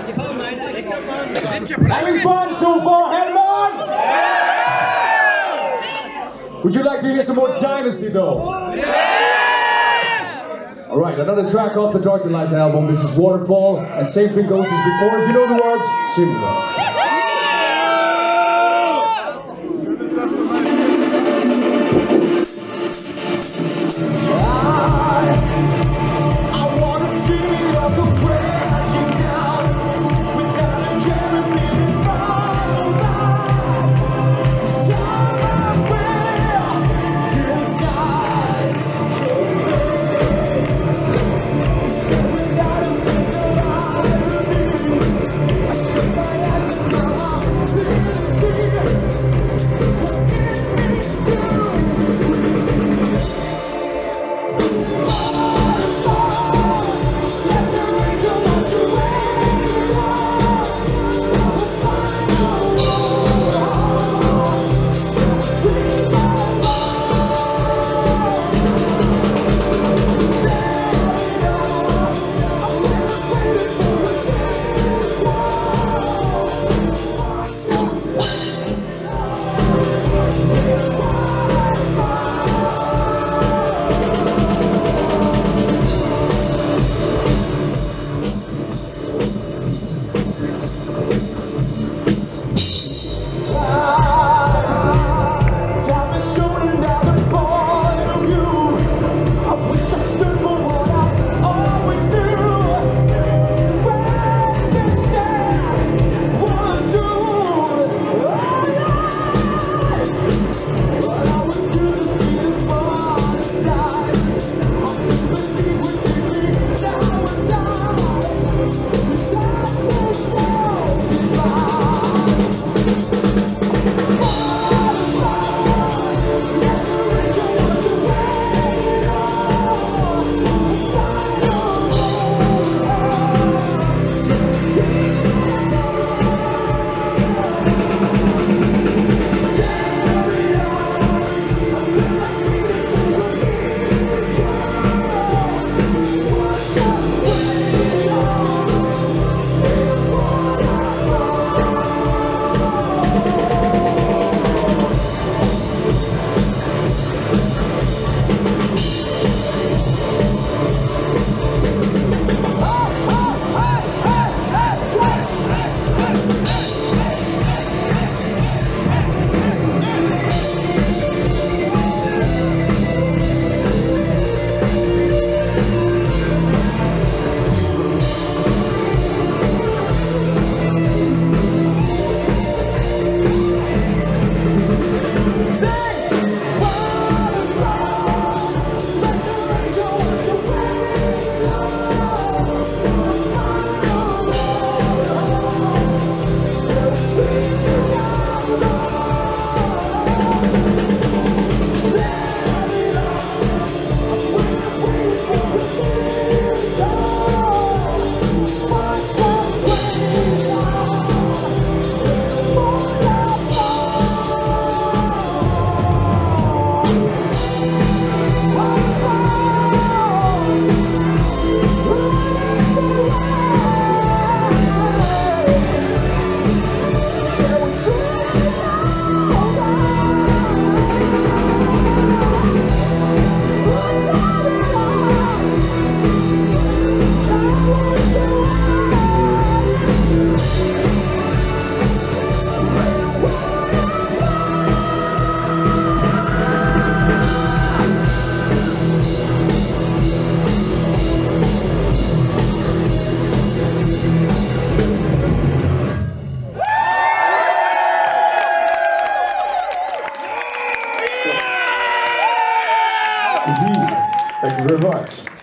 Having fun so far, Helman? Would you like to hear some more Dynasty though? Alright, another track off the Dark to Light album. This is Waterfall, and same thing goes as before. If you know the words, sing with us. Indeed. Thank you very much.